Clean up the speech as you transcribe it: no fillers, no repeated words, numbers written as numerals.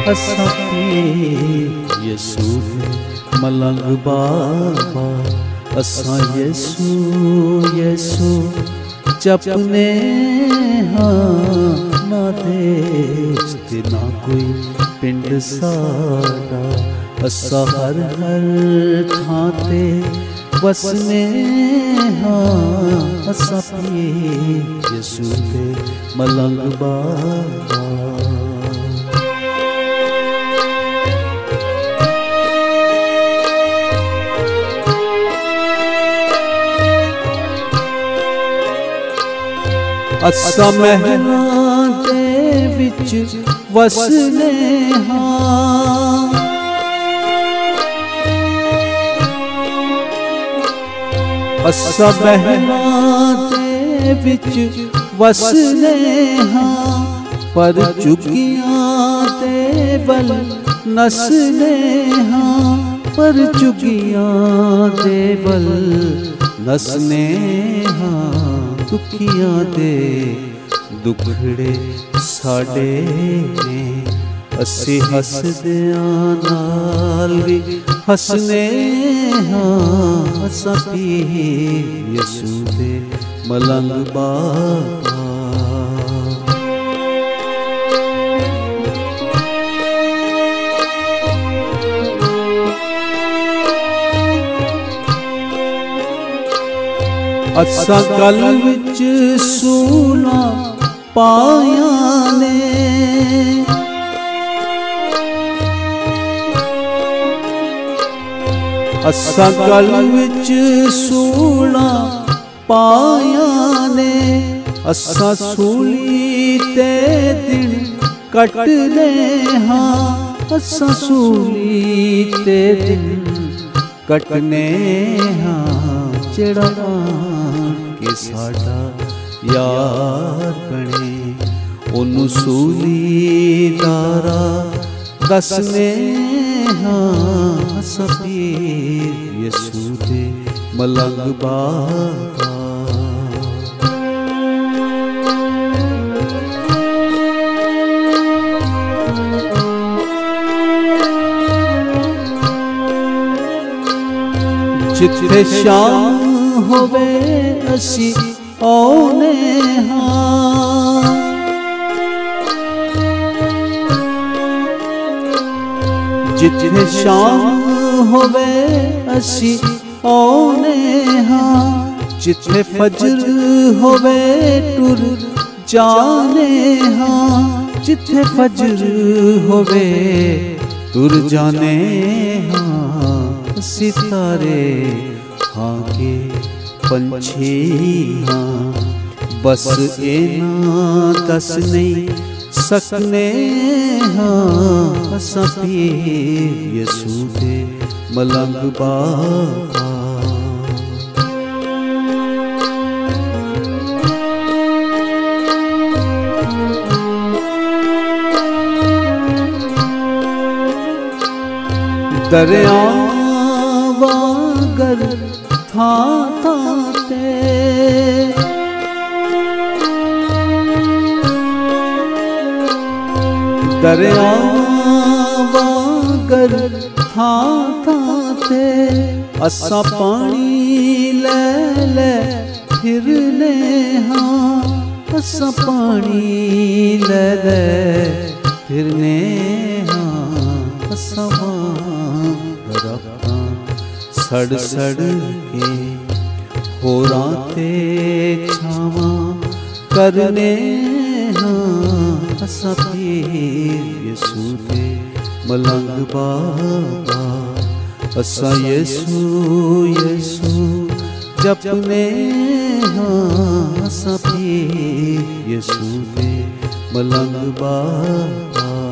असां पीर यसू दे मलंग बाबा। असां यसू यसू जपने हाँ, ना देश ते ना कोई पिंड साडा। असां हर हर थां ते वसने हाँ, असां पीर यसू दे मलंग बाबा। असां महलां दे विच वसने हाँ, असां महलां दे विच वसने हाँ, पर चुगियां दे वल नसने हाँ, पर चुगियां दे वल नसने हाँ। दुखियां दे दुखड़े साडे ने, असी हसदियां नाल भी हसने हाँ, असां पीर यसू दे मलंग बाबा। असां गल विच सूला पाया ने, असां गल विच सूला पाया ने। असां सूली ते दिन कटने हाँ, असां सूली ते दिन कटने हाँ। जेड़ा के साडा यार बने ओनू सूलीदारा दसने हाँ, असां पीर यसू दे मलंग बाबा। जिथे शाम होवे असी औने हाँ, जिथे शाम होवे असी औने हाँ। जिथे फजर होवे टुर जाने हाँ, जिथे फजर होवे टुर जाने हाँ। सितारे हाँ के पंछी हाँ, बस एना दस नहीं सकने हाँ, असां पीर यसू दे मलंग बाबा। दरिया वागर था ते, दरिया वागर था ते। असां पानी ले ले फिरने हाँ, असां पानी ले ले फिरने हाँ। असां सड़ सड़ के होरां ते छावां करने हाँ, असां पीर यसू दे मलंग बाबा। असां यसू यसू जपने हाँ, असां पीर यसू दे मलंग बाबा।